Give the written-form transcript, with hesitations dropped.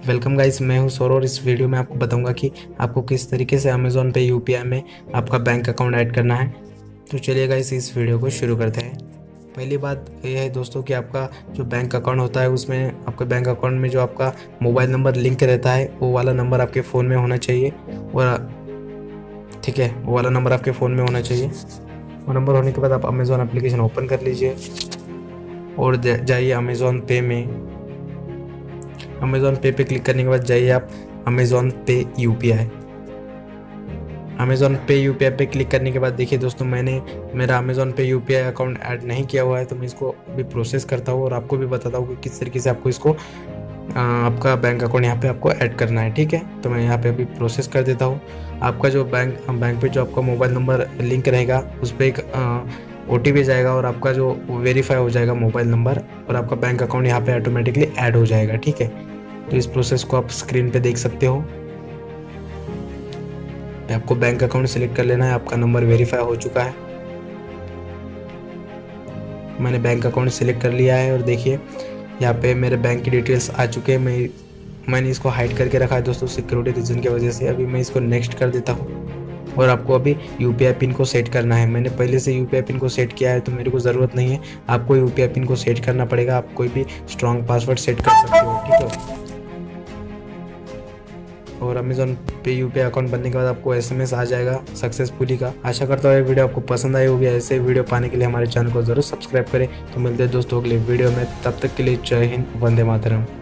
Welcome guys, मैं हूं सौरभ और इस वीडियो में आपको बताऊंगा कि आपको किस तरीके से अमेज़ॉन पे यूपीआई में आपका बैंक अकाउंट ऐड करना है। तो चलिए गाइस इस वीडियो को शुरू करते हैं। पहली बात यह है दोस्तों कि आपका जो बैंक अकाउंट होता है उसमें आपके बैंक अकाउंट में जो आपका मोबाइल नंबर लिंक रहता है वो वाला नंबर आपके फ़ोन में होना चाहिए। और ठीक है, वो वाला नंबर आपके फ़ोन में होना चाहिए। वो नंबर होने के बाद आप अमेज़ॉन एप्लीकेशन ओपन कर लीजिए और जाइए अमेज़ॉन पे में। अमेज़ॉन पे पे क्लिक करने के बाद जाइए आप Amazon Pay UPI. Amazon Pay UPI पे क्लिक करने के बाद देखिए दोस्तों, मैंने मेरा Amazon Pay UPI account add नहीं किया हुआ है, तो मैं इसको अभी प्रोसेस करता हूँ और आपको भी बताता हूँ कि किस तरीके से आपको इसको आपका बैंक अकाउंट यहाँ पे आपको ऐड करना है। ठीक है, तो मैं यहाँ पे अभी प्रोसेस कर देता हूँ। आपका जो बैंक पे जो आपका मोबाइल नंबर लिंक रहेगा उस पर एक OTP जाएगा और आपका जो वेरीफाई हो जाएगा मोबाइल नंबर और आपका बैंक अकाउंट यहाँ पे ऑटोमेटिकली ऐड हो जाएगा। ठीक है, तो इस प्रोसेस को आप स्क्रीन पे देख सकते हो। आपको बैंक अकाउंट सिलेक्ट कर लेना है। आपका नंबर वेरीफाई हो चुका है। मैंने बैंक अकाउंट सिलेक्ट कर लिया है और देखिए यहाँ पे मेरे बैंक की डिटेल्स आ चुके हैं। मैंने इसको हाइड करके रखा है दोस्तों सिक्योरिटी रीजन की वजह से। अभी मैं इसको नेक्स्ट कर देता हूँ और आपको अभी यूपीआई पिन को सेट करना है। मैंने पहले से यूपीआई पिन को सेट किया है तो मेरे को ज़रूरत नहीं है। आपको यूपीआई पिन को सेट करना पड़ेगा। आप कोई भी स्ट्रॉन्ग पासवर्ड सेट कर सकते हो। ठीक है, और अमेज़ॉन पे यूपीआई अकाउंट बनने के बाद आपको SMS आ जाएगा सक्सेसफुली का। आशा करता हूँ ये वीडियो आपको पसंद आई होगी। ऐसे वीडियो पाने के लिए हमारे चैनल को ज़रूर सब्सक्राइब करें। तो मिलते हैं दोस्तों अगले वीडियो में, तब तक के लिए जय हिंद, वंदे मातरम।